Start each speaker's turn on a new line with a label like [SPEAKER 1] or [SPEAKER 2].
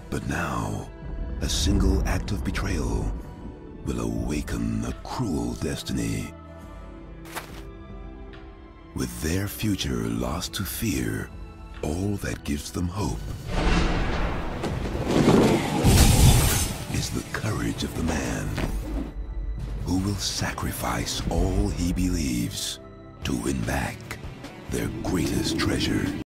[SPEAKER 1] But now, a single act of betrayal will awaken a cruel destiny. With their future lost to fear, all that gives them hope is the courage of the man who will sacrifice all he believes to win back their greatest treasure.